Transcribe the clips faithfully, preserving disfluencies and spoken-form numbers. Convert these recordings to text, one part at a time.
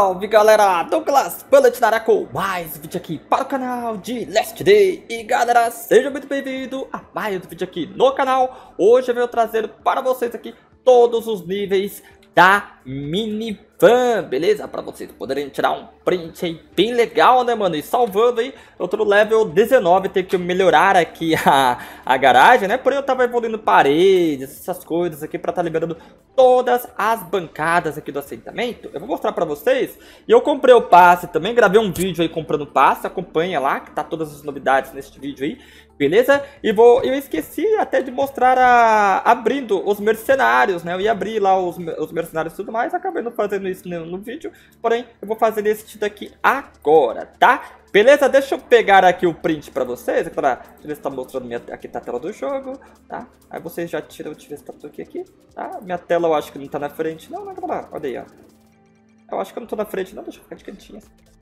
Salve galera, Douglas Bullet na área com mais um vídeo aqui para o canal de Last Day. E galera, seja muito bem-vindo a mais um vídeo aqui no canal. Hoje eu venho trazer para vocês aqui todos os níveis da minivan, beleza? Para vocês poderem tirar um print aí bem legal, né, mano? E salvando aí, eu tô no level dezenove, tenho que melhorar aqui a, a garagem, né? Porém eu tava evoluindo paredes, essas coisas aqui pra tá liberando todas as bancadas aqui do assentamento. Eu vou mostrar pra vocês. E eu comprei o passe também, gravei um vídeo aí comprando passe, acompanha lá, que tá todas as novidades neste vídeo aí. Beleza? E vou, eu esqueci até de mostrar a, abrindo os mercenários, né? Eu ia abrir lá os, os mercenários e tudo mais, acabei não fazendo isso no, no vídeo. Porém, eu vou fazer esse daqui agora, tá? Beleza? Deixa eu pegar aqui o print pra vocês. Pra, deixa eu ver se tá mostrando minha, aqui tá a tela do jogo, tá? Aí vocês já tiram, deixa eu ver se tá tudo aqui, aqui, tá? Minha tela eu acho que não tá na frente, não, não, não, olha aí, ó. Eu acho que eu não tô na frente, não, deixa eu ficar de cantinho.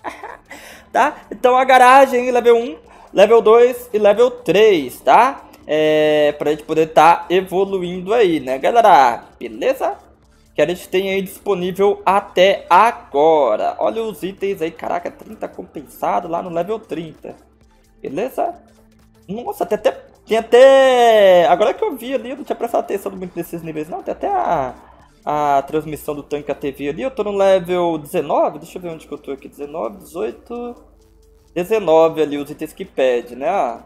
Tá? Então a garagem, level um. Level dois e level três, tá? É, pra gente poder estar tá evoluindo aí, né, galera? Beleza? Que a gente tem aí disponível até agora. Olha os itens aí, caraca, trinta compensado lá no level trinta. Beleza? Nossa, tem até... Tem até... Agora que eu vi ali, eu não tinha prestado atenção muito nesses níveis, não. Tem até a... A transmissão do tanque A T V ali. Eu tô no level dezenove. Deixa eu ver onde que eu tô aqui. dezenove, dezoito... dezenove ali, os itens que pede, né?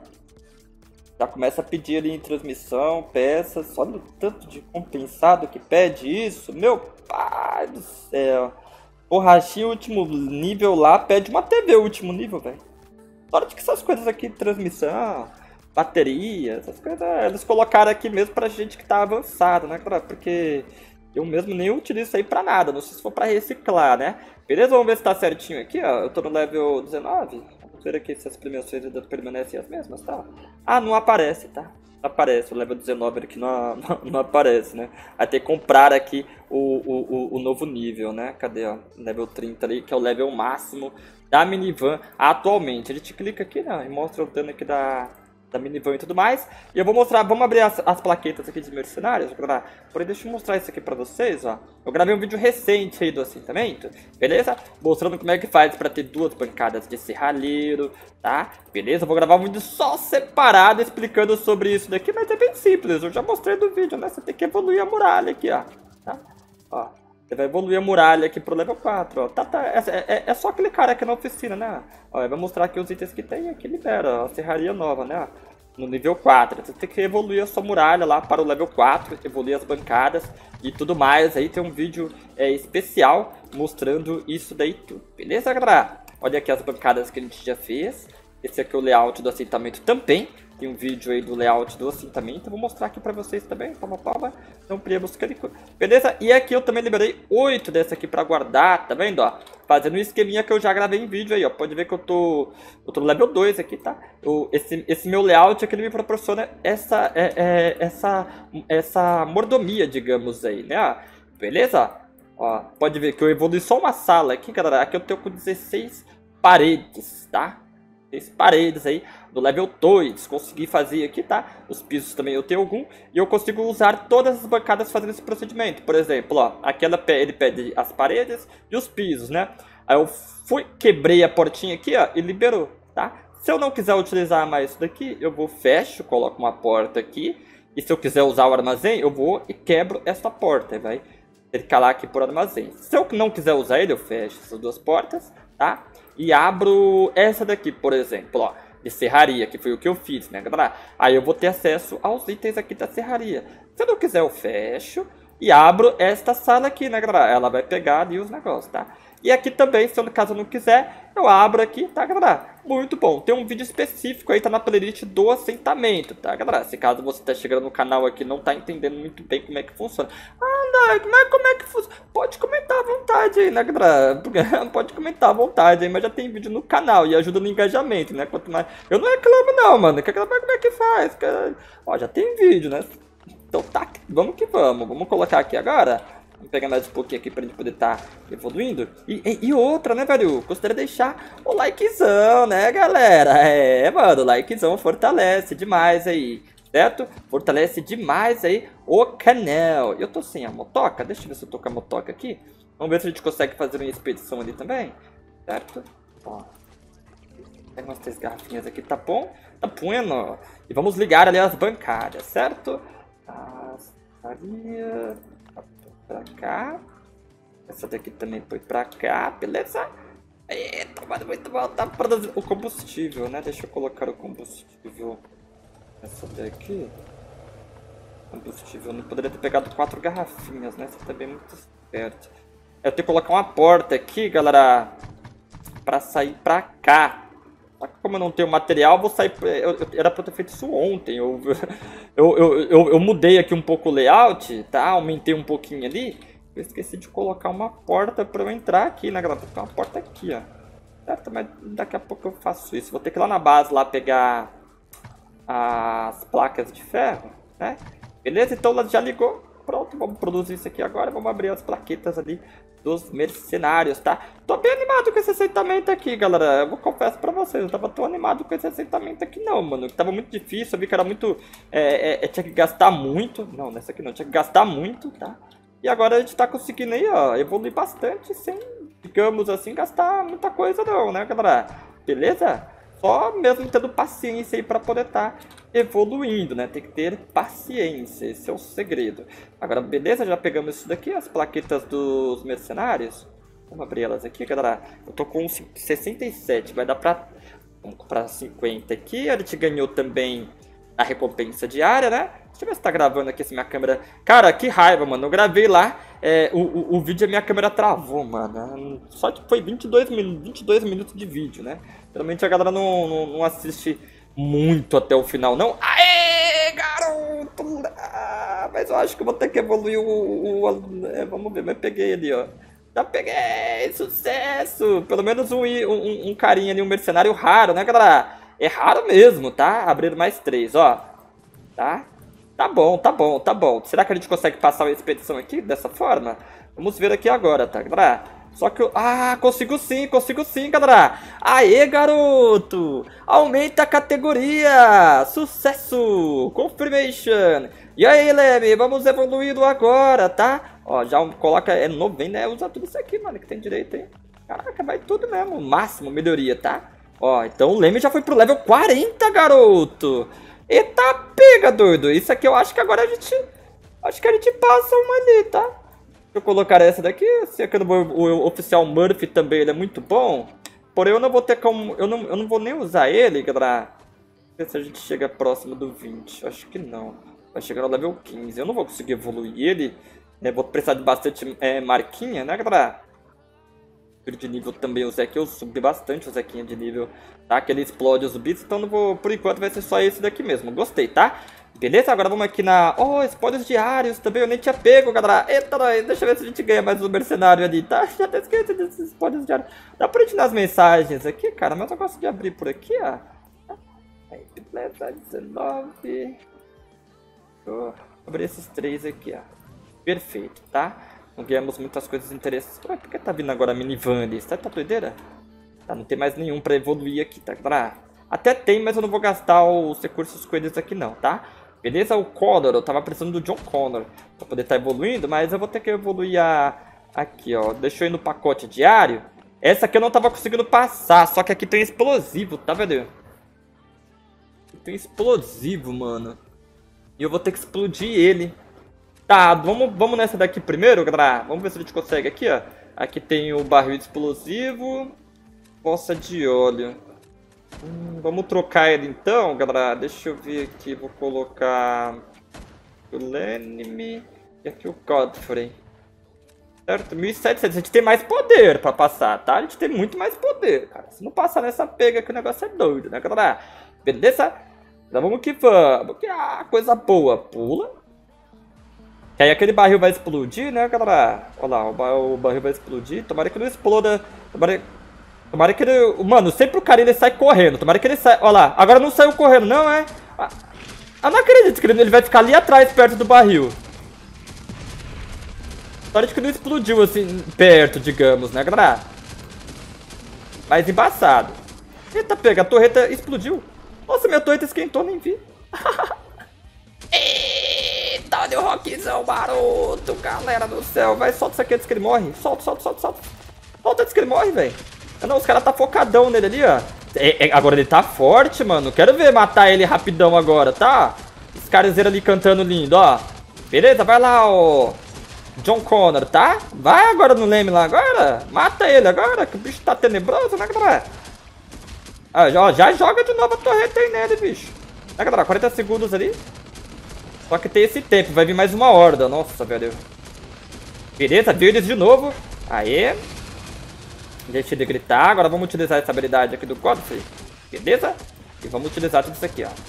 Já começa a pedir ali em transmissão, peças. Olha o tanto de compensado que pede isso. Meu pai do céu. Borrachinha último nível lá pede uma T V último nível, velho. Sorte que essas coisas aqui, transmissão, bateria, essas coisas, eles colocaram aqui mesmo pra gente que tá avançado, né, cara? Porque eu mesmo nem utilizo isso aí pra nada. Não sei se for pra reciclar, né? Beleza? Vamos ver se tá certinho aqui, ó. Eu tô no level dezenove. Vamos ver aqui se as premiações ainda permanecem as mesmas, tá? Ah, não aparece, tá? Não aparece, o level dezenove aqui não, não, não aparece, né? Vai ter que comprar aqui o, o, o, o novo nível, né? Cadê, ó? Level trinta ali, que é o level máximo da minivan atualmente. A gente clica aqui, né? E mostra o dano aqui da... da minivan e tudo mais. E eu vou mostrar, vamos abrir as, as plaquetas aqui de mercenários. Porém, deixa eu mostrar isso aqui pra vocês, ó. Eu gravei um vídeo recente aí do assentamento, beleza? Mostrando como é que faz pra ter duas bancadas de serralheiro, tá? Beleza? Eu vou gravar um vídeo só separado explicando sobre isso daqui, mas é bem simples. Eu já mostrei no vídeo, né? Você tem que evoluir a muralha aqui, ó. Tá? Ó. Você vai evoluir a muralha aqui pro level quatro, ó. Tá, tá, é, é, é só clicar aqui na oficina, né? Ó, vai mostrar aqui os itens que tem aqui, libera, ó, a serraria nova, né? No nível quatro. Você tem que evoluir a sua muralha lá para o level quatro, evoluir as bancadas e tudo mais. Aí tem um vídeo é, especial mostrando isso daí tudo. Beleza, galera? Olha aqui as bancadas que a gente já fez. Esse aqui é o layout do assentamento também. Tem um vídeo aí do layout do assentamento. Eu vou mostrar aqui pra vocês também. Palma, palma. Não pria buscando. Beleza? E aqui eu também liberei oito dessa aqui pra guardar. Tá vendo, ó? Fazendo um esqueminha que eu já gravei em vídeo aí, ó. Pode ver que eu tô... Eu tô no level dois aqui, tá? Eu, esse, esse meu layout aqui, ele me proporciona essa... É, é, essa... Essa mordomia, digamos aí, né? Beleza? Ó, pode ver que eu evolui só uma sala aqui, galera. Aqui eu tenho com dezesseis paredes, tá? dezesseis paredes aí, no level dois, consegui fazer aqui, tá? Os pisos também eu tenho algum, e eu consigo usar todas as bancadas fazendo esse procedimento. Por exemplo, ó, aqui ela, ele pede as paredes e os pisos, né? Aí eu fui, quebrei a portinha aqui, ó, e liberou, tá? Se eu não quiser utilizar mais isso daqui, eu vou, fecho, coloco uma porta aqui, e se eu quiser usar o armazém, eu vou e quebro essa porta, e vai intercalar aqui por armazém. Se eu não quiser usar ele, eu fecho essas duas portas, tá? E abro essa daqui, por exemplo, ó, de serraria, que foi o que eu fiz, né, galera? Aí eu vou ter acesso aos itens aqui da serraria. Se eu não quiser, eu fecho e abro esta sala aqui, né, galera? Ela vai pegar ali os negócios, tá? E aqui também, se eu, no caso eu não quiser, eu abro aqui, tá, galera? Muito bom. Tem um vídeo específico aí, tá na playlist do assentamento, tá, galera? Se caso você tá chegando no canal aqui e não tá entendendo muito bem como é que funciona. Ah, André, como é, como é que funciona? Pode comentar à vontade aí, né, galera? Pode comentar à vontade aí, mas já tem vídeo no canal e ajuda no engajamento, né? Quanto mais... Eu não reclamo não, mano. Quer reclamar como é que faz? Cara? Ó, já tem vídeo, né? Então tá, vamos que vamos. Vamos colocar aqui agora. Vamos pegar mais um pouquinho aqui pra gente poder estar tá evoluindo. E, e, e outra, né, velho? Gostaria de deixar o likezão, né, galera? É, mano, o likezão fortalece demais aí, certo? Fortalece demais aí o canal. Eu tô sem a motoca, deixa eu ver se eu tô com a motoca aqui. Vamos ver se a gente consegue fazer uma expedição ali também. Certo? Ó. Pega umas três garrafinhas aqui, tá bom? Tá bueno. E vamos ligar ali as bancárias, certo? As... ali... pra cá. Essa daqui também foi pra cá, beleza? Eita, mano, muito bom. Tá produzindo o combustível, né? Deixa eu colocar o combustível. Essa daqui. Combustível. Eu não poderia ter pegado quatro garrafinhas, né? Você tá bem muito esperto. Eu tenho que colocar uma porta aqui, galera. Pra sair pra cá. Só que como eu não tenho material, eu vou sair... Eu, eu, era pra eu ter feito isso ontem. Eu, eu, eu, eu, eu mudei aqui um pouco o layout, tá? Aumentei um pouquinho ali. Eu esqueci de colocar uma porta pra eu entrar aqui, né, galera? Tem uma porta aqui, ó. Certo? Mas daqui a pouco eu faço isso. Vou ter que ir lá na base, lá pegar as placas de ferro, né? Beleza? Então ela já ligou. Pronto, vamos produzir isso aqui agora. Vamos abrir as plaquetas ali dos mercenários, tá? Tô bem animado com esse assentamento aqui, galera. Eu vou confesso pra vocês, eu tava tão animado com esse assentamento aqui não, mano. Tava muito difícil, eu vi que era muito... É, é, tinha que gastar muito. Não, nessa aqui não. Tinha que gastar muito, tá? E agora a gente tá conseguindo aí, ó, evoluir bastante sem, digamos assim, gastar muita coisa não, né, galera? Beleza? Só mesmo tendo paciência aí pra poder tá evoluindo, né? Tem que ter paciência, esse é o segredo. Agora, beleza? Já pegamos isso daqui, as plaquetas dos mercenários. Vamos abrir elas aqui, galera. Eu tô com sessenta e sete, vai dar pra... Vamos comprar cinquenta aqui. A gente ganhou também a recompensa diária, né? Deixa eu ver se tá gravando aqui, se minha câmera... Cara, que raiva, mano. Eu gravei lá, é, o, o, o vídeo, a minha câmera travou, mano. Só que foi vinte e dois minutos de vídeo, né? Geralmente a galera não, não, não assiste muito até o final, não. Aê, garoto! Ah, mas eu acho que eu vou ter que evoluir o... o, o é, vamos ver, mas peguei ali, ó. Já peguei! Sucesso! Pelo menos um, um, um carinha ali, um mercenário raro, né, galera? É raro mesmo, tá? Abrindo mais três, ó. Tá? Tá bom, tá bom, tá bom. Será que a gente consegue passar uma expedição aqui dessa forma? Vamos ver aqui agora, tá, galera? Só que eu... Ah, consigo sim, consigo sim, galera. Aê, garoto! Aumenta a categoria! Sucesso! Confirmation! E aí, Leme, vamos evoluindo agora, tá? Ó, já coloca... É noventa, né? Usa tudo isso aqui, mano, que tem direito, hein? Caraca, vai tudo mesmo. Máximo, melhoria, tá? Ó, então o Leme já foi pro level quarenta, garoto! Eita, pega, doido! Isso aqui eu acho que agora a gente... Acho que a gente passa uma ali, tá? Deixa eu colocar essa daqui. Se aqui no, o, o oficial Murphy também ele é muito bom. Porém, eu não vou ter como... Eu não, eu não vou nem usar ele, galera. Ver se a gente chega próximo do vinte. Acho que não. Vai chegar no level quinze. Eu não vou conseguir evoluir ele. Né? Vou precisar de bastante é, marquinha, né, galera? De nível também o Zequinha, eu subi bastante o Zequinha de nível, tá? Que ele explode os bits, então não vou, por enquanto vai ser só esse daqui mesmo. Gostei, tá? Beleza? Agora vamos aqui na... Oh, spoilers diários também, eu nem tinha pego, galera. Eita, deixa eu ver se a gente ganha mais um mercenário ali, tá? Já até esqueci desses spoilers diários. Dá pra gente nas mensagens aqui, cara, mas eu gosto de abrir por aqui, ó. Aí, beleza, dezenove. Vou abrir esses três aqui, ó. Perfeito, tá? Não ganhamos muitas coisas interessantes. Ué, por que tá vindo agora a minivan ali? Tá, tá doideira? Tá, não tem mais nenhum pra evoluir aqui, tá? Ah, até tem, mas eu não vou gastar os recursos com eles aqui não, tá? Beleza? O Connor, eu tava precisando do John Connor pra poder estar tá evoluindo, mas eu vou ter que evoluir a... Aqui, ó. Deixa eu ir no pacote diário. Essa aqui eu não tava conseguindo passar, só que aqui tem explosivo, tá vendo? Tem explosivo, mano. E eu vou ter que explodir ele. Tá, vamos, vamos nessa daqui primeiro, galera. Vamos ver se a gente consegue aqui, ó. Aqui tem o barril explosivo. Poça de óleo. Hum, vamos trocar ele então, galera. Deixa eu ver aqui. Vou colocar o Lenny e aqui o Godfrey. Certo? mil e setecentos. A gente tem mais poder pra passar, tá? A gente tem muito mais poder, cara. Se não passar nessa pega que o negócio é doido, né, galera? Beleza? Então vamos que vamos. Que ah, coisa boa. Pula. Que aí aquele barril vai explodir, né, galera? Olha lá, o, bar o barril vai explodir. Tomara que não exploda. Tomara, tomara que ele... Mano, sempre o cara ele sai correndo. Tomara que ele saia... Olha lá, agora não saiu correndo, não, é? Ah, eu não acredito que ele vai ficar ali atrás, perto do barril. Parece que não explodiu, assim, perto, digamos, né, galera? Mas embaçado. Eita, pega, a torreta explodiu. Nossa, minha torreta esquentou, nem vi. Eita, olha o Rockzão maroto, galera do céu. Vai, solta isso aqui antes que ele morre. Solta, solta, solta, solta. Solta antes que ele morre, velho. Não, os caras tá focadão nele ali, ó. É, é, agora ele tá forte, mano. Quero ver matar ele rapidão agora, tá? Os caras ali cantando lindo, ó. Beleza, vai lá, ó. John Connor, tá? Vai agora no Leme lá agora. Mata ele agora, que o bicho tá tenebroso, né, galera? Ah, já, já joga de novo a torreta aí nele, bicho. Né, galera? quarenta segundos ali. Só que tem esse tempo, vai vir mais uma horda. Nossa, velho. Beleza, viu eles de novo. Aê. Deixa ele gritar. Agora vamos utilizar essa habilidade aqui do Godfrey. Beleza? E vamos utilizar tudo isso aqui, ó.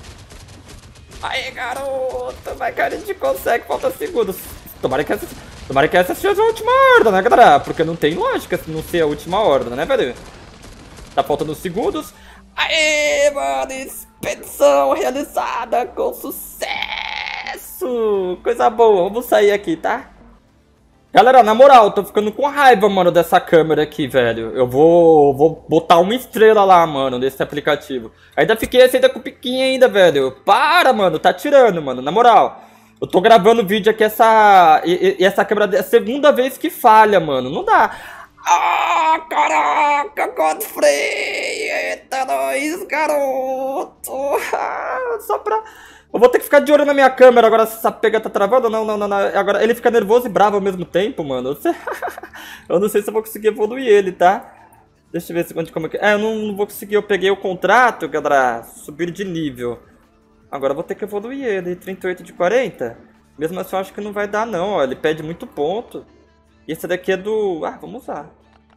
Aê, garoto. Vai que a gente consegue. Falta segundos. Tomara que essa, tomara que essa seja a última horda, né, galera? Porque não tem lógica não ser a última horda, né, velho? Tá faltando segundos. Aê, mano. Expedição realizada com sucesso. Coisa boa. Vamos sair aqui, tá? Galera, na moral, eu tô ficando com raiva, mano, dessa câmera aqui, velho. Eu vou, vou botar uma estrela lá, mano, nesse aplicativo. Ainda fiquei aceita com o piquinho ainda, velho. Para, mano, tá tirando, mano, na moral. Eu tô gravando vídeo aqui, essa, e, e essa câmera é a segunda vez que falha, mano. Não dá. Ah, caraca, Godfrey. Eita, nós, garoto. Ah, só pra... Eu vou ter que ficar de olho na minha câmera agora se essa pega tá travando. Não, não, não, não. Agora ele fica nervoso e bravo ao mesmo tempo, mano. Eu não sei se eu vou conseguir evoluir ele, tá? Deixa eu ver se onde como é que... É, eu não, não vou conseguir. Eu peguei o contrato, galera. Subir de nível. Agora eu vou ter que evoluir ele. trinta e oito de quarenta. Mesmo assim eu acho que não vai dar, não. Ó, ele pede muito ponto. E esse daqui é do... Ah, vamos usar.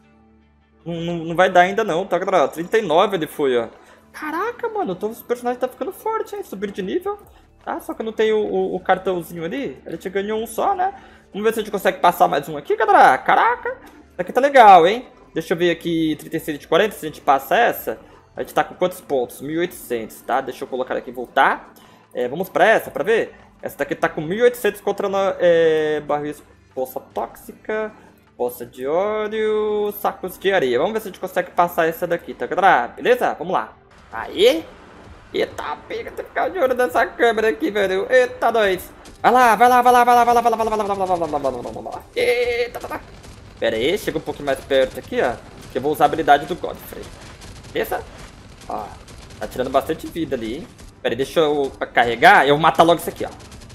Não, não, não vai dar ainda não, tá, galera? trinta e nove ele foi, ó. Caraca, mano, tô, o personagem tá ficando forte, hein? Subir de nível. Tá, só que eu não tenho o, o cartãozinho ali. A gente ganhou um só, né? Vamos ver se a gente consegue passar mais um aqui, galera. Caraca, isso aqui tá legal, hein? Deixa eu ver aqui, trinta e seis de quarenta, se a gente passa essa. A gente tá com quantos pontos? mil e oitocentos, tá? Deixa eu colocar aqui e voltar. É, vamos pra essa, pra ver. Essa daqui tá com mil e oitocentos contra a é, barril, poça tóxica, poça de óleo, sacos de areia. Vamos ver se a gente consegue passar essa daqui, tá, galera? Beleza? Vamos lá. Aí. Eita, pega, tem que ficar de olho nessa câmera aqui, velho. Eita, nós. Vai lá, vai lá, vai lá, vai lá, vai lá, vai lá, vai lá, vai lá, vai lá, vai lá, vai lá, vai lá. Eita, tá, tá. Pera aí, chega um pouquinho mais perto aqui, ó. Que eu vou usar a habilidade do Godfrey. Beleza? Ó, tá tirando bastante vida ali, hein. Pera aí, deixa eu carregar. Eu vou matar logo isso aqui, ó.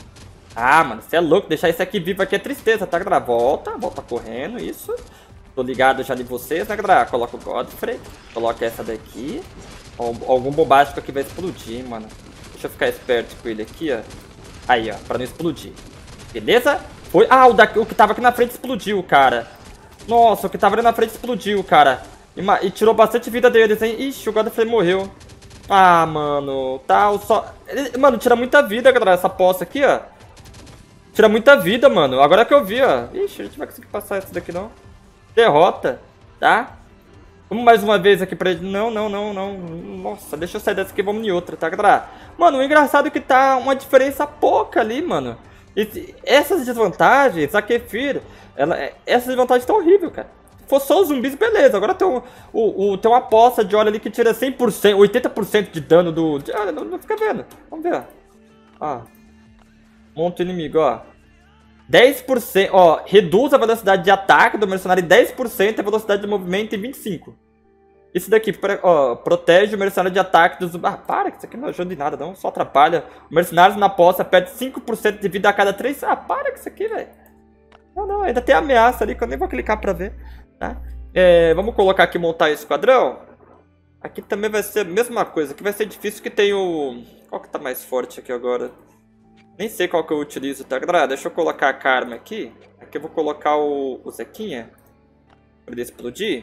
Ah, mano, você é louco. Deixar isso aqui vivo aqui é tristeza, tá, galera? Volta, volta correndo, isso. Tô ligado já de vocês, né, galera? Coloca o Godfrey. Coloca essa daqui. Algum bobágico aqui vai explodir, mano. Deixa eu ficar esperto com ele aqui, ó. Aí, ó, pra não explodir. Beleza? Foi. Ah, o, daqui, o que tava aqui na frente explodiu, cara. Nossa, o que tava ali na frente explodiu, cara. E, e tirou bastante vida deles, hein? Ixi, o Godfrey morreu. Ah, mano. Tá, o só... Ele, mano, tira muita vida, galera, essa poça aqui, ó. Tira muita vida, mano. Agora que eu vi, ó. Ixi, a gente não vai conseguir passar essa daqui, não. Derrota, tá? Vamos mais uma vez aqui pra ele. Não, não, não, não. Nossa, deixa eu sair dessa aqui e vamos em outra, tá, galera? Mano, o engraçado é que tá uma diferença pouca ali, mano. Esse, essas desvantagens, a Kefir, ela, essas desvantagens estão horríveis, cara. Se for só os zumbis, beleza. Agora tem, um, o, o, tem uma poça de óleo ali que tira cem por cento, oitenta por cento de dano do... De, ah, não, não fica vendo. Vamos ver, ó. Ó. Monta o inimigo, ó. dez por cento, ó, reduz a velocidade de ataque do mercenário em dez por cento e a velocidade de movimento em vinte e cinco por cento. Isso daqui, ó, protege o mercenário de ataque dos... Ah, para, que isso aqui não ajuda em nada, não, só atrapalha. O mercenário na poça perde cinco por cento de vida a cada três... Ah, para com isso aqui, velho. Não, não, ainda tem ameaça ali que eu nem vou clicar pra ver, tá? É, vamos colocar aqui, montar o esquadrão. Aqui também vai ser a mesma coisa, aqui vai ser difícil que tem o... Qual que tá mais forte aqui agora? Nem sei qual que eu utilizo, tá, galera? Deixa eu colocar a Karma aqui. Aqui eu vou colocar o, o Zequinha. Pra ele explodir.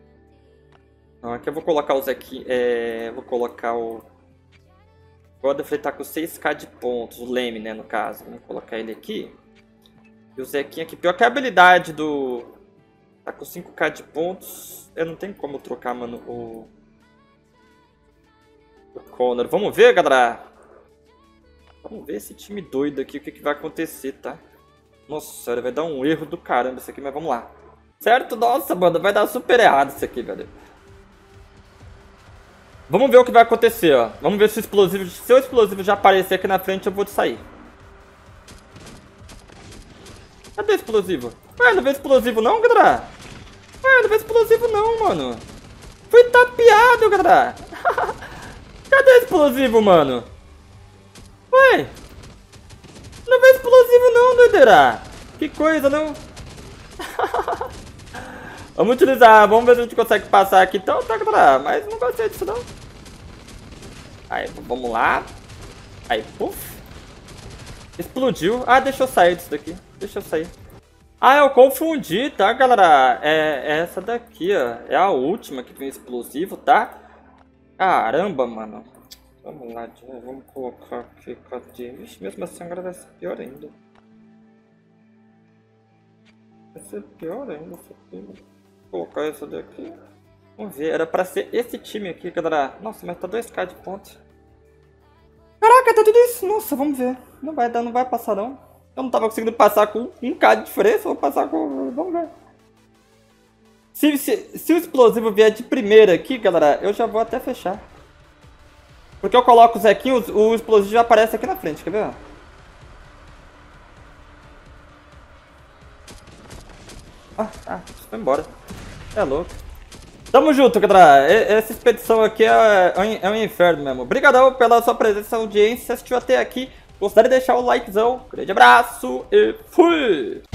Não, aqui eu vou colocar o Zequinha. É, vou colocar o... O Godfrey tá com seis mil de pontos. O Leme, né, no caso. Vamos colocar ele aqui. E o Zequinha aqui. Pior que a habilidade do... Tá com cinco mil de pontos. Eu não tenho como trocar, mano, o... O Connor. Vamos ver, galera? Vamos ver esse time doido aqui, o que, que vai acontecer, tá? Nossa, ele vai dar um erro do caramba isso aqui, mas vamos lá. Certo? Nossa, mano, vai dar super errado isso aqui, velho. Vamos ver o que vai acontecer, ó. Vamos ver se o explosivo... Se o explosivo já aparecer aqui na frente, eu vou sair. Cadê explosivo? Ué, não veio explosivo não, galera? Ué, não veio explosivo não, mano. Fui tapeado, galera. Cadê explosivo, mano? Ué. Não veio explosivo não, doideira. Que coisa, não? Vamos utilizar, vamos ver se a gente consegue passar aqui então, tá, galera? Mas não gostei disso não. Aí, vamos lá. Aí, puf. Explodiu. Ah, deixa eu sair disso daqui. Deixa eu sair. Ah, eu confundi, tá, galera? É, é essa daqui, ó. É a última que tem explosivo, tá? Caramba, mano. Vamos lá, vamos colocar aqui. Cadê? Vixe, mesmo assim agora vai ser pior ainda. Vai ser pior ainda. Vou colocar essa daqui. Vamos ver, era pra ser esse time aqui, galera. Nossa, mas tá dois K de ponto. Caraca, tá tudo isso. Nossa, vamos ver. Não vai dar, não vai passar não. Eu não tava conseguindo passar com um K de diferença, vou passar com... Vamos ver. Se, se, se o explosivo vier de primeira aqui, galera, eu já vou até fechar. Porque eu coloco o Zequinho, o explosivo já aparece aqui na frente, quer ver? Ah, ah, foi embora. É louco. Tamo junto, galera. Essa expedição aqui é, é um inferno mesmo. Obrigadão pela sua presença e audiência. Se assistiu até aqui, gostaria de deixar o likezão. Grande abraço e fui!